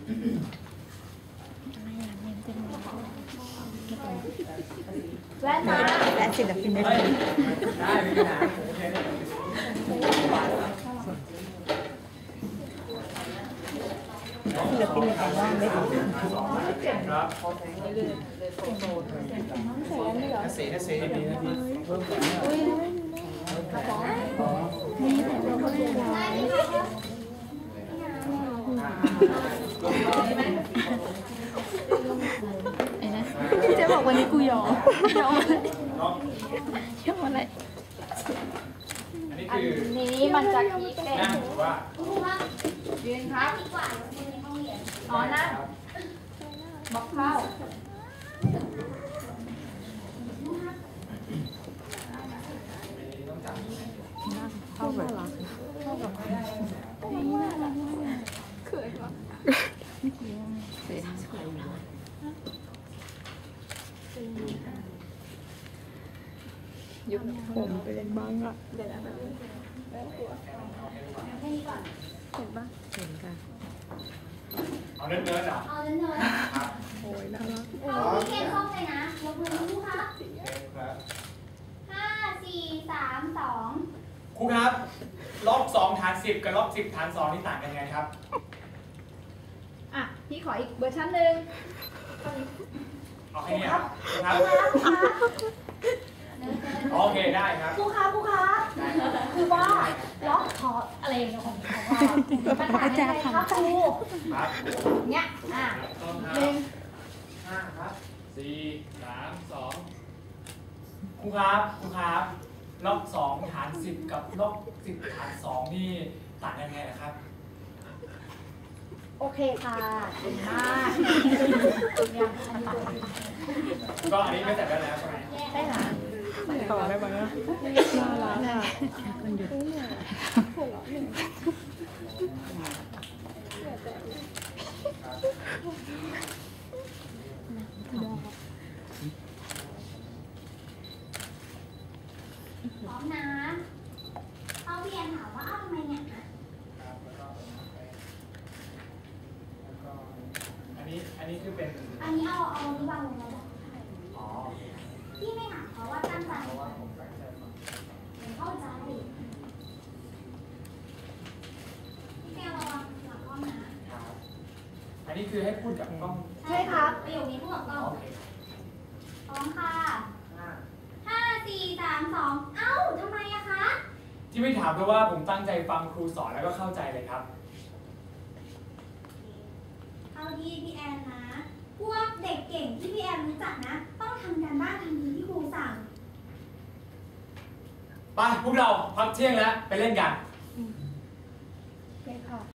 แว่นนะและศิลปินได้ไหมได้ไม่เป็นไรศิลปินแต่ว่าไม่ถึงครับเสียดีนะพี่เพิ่มก่อนนี่แต่เราก็ไม่ร้ายไอ้นะพี่เจ๊บอกวันนี้กูยอมอะไรอันนี้มันจะคิดเป็นว่ายืนครับอ๋อนั่งบอกเข้าเข้าแบบเข้ากับใครได้เคยปะเสียยุบผมไปเล่นบ้างอ่ะเดี๋ยวนะเห็นปะเห็นกันเอาเนิร์ดเหรอเอาเนิร์ดโอ้ยน่ารักเอาพี่เคนเข้าเลยนะยกมือครูครับ5 4 3 2 ครูครับลบ2 ฐาน 10กับลบ10 ฐาน 2นี่ต่างกันไงครับอ่ะพี่ขออีกเวอร์ชันหนึ่งเอาให้เนี่ยครับโอเคได้ครับครูครับคือว่าล็อกคออะไรอย่างเงี้ยของเราปัญหาในใจครับครูครับเนี้ย 5ครับ4 3 2ครูครับลบ2 ฐาน 10กับลบ10 ฐาน 2นี่ต่างกันไงครับโอเคค่ะเก่งมากก็อันนี้ไม่แต่ได้แล้วใช่ไหมใช่ค่ะต่อได้ไหมน่ารักอ่ะคนหยุดพร้อมนะเอาพี่แอนถามว่าทำไมเนี่ยอันนี้คือเป็นอันนี้เอานี่วางลงแล้วอ๋อพี่ไม่ถามเขาว่าตั้งใจเข้าใจพี่แกระวังหลังกล้องนะอันนี้คือให้พูดกับกล้องใช่ครับประโยคนี้พูดกับกล้องพร้อมค่ะ5 4 3 2เอ้าทำไมอะคะที่ไม่ถามเพราะว่าผมตั้งใจฟังครูสอนแล้วก็เข้าใจเลยครับเอาดีพี่แอนนะพวกเด็กเก่งที่พี่แอนรู้จักนะต้องทำการบ้านทันทีที่ครูสั่งไปพวกเราพักเที่ยงแล้วไปเล่นกัน